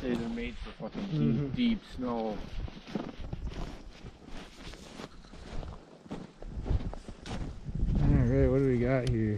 say they're made for fucking deep snow. Alright, what do we got here?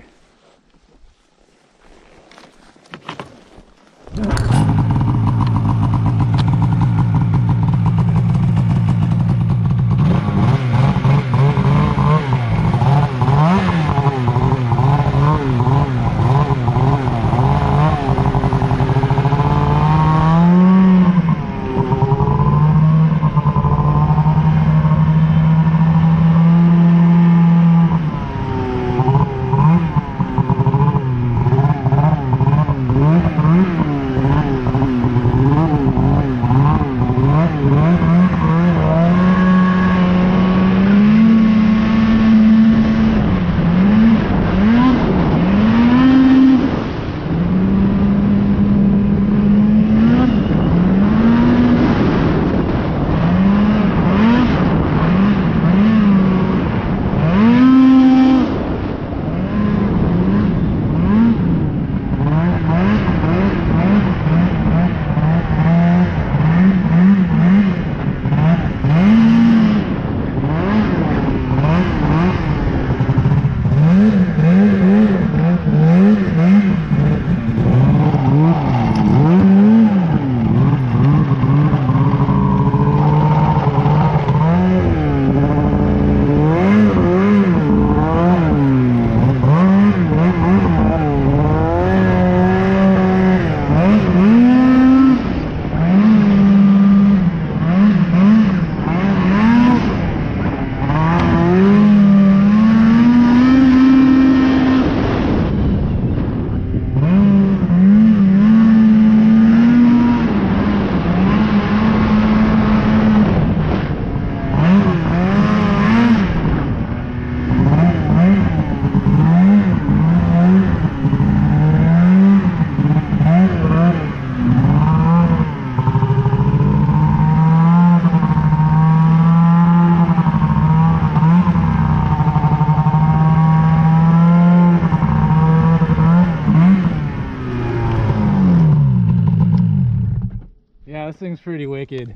Yeah, this thing's pretty wicked.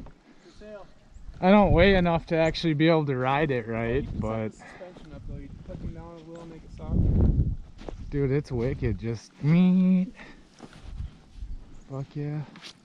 I don't weigh enough to actually be able to ride it right, but suspension up though. You put them down a little, make it softer. Dude, it's wicked. Just me. Fuck yeah.